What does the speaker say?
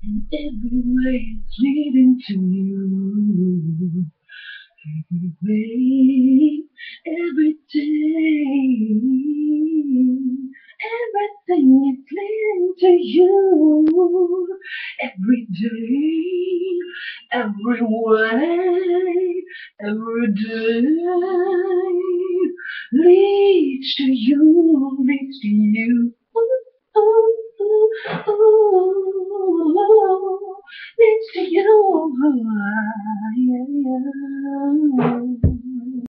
and every way is leading to you. Every way, every day, everything is leading to you. Every day, every way, every day leads to you, leads to you.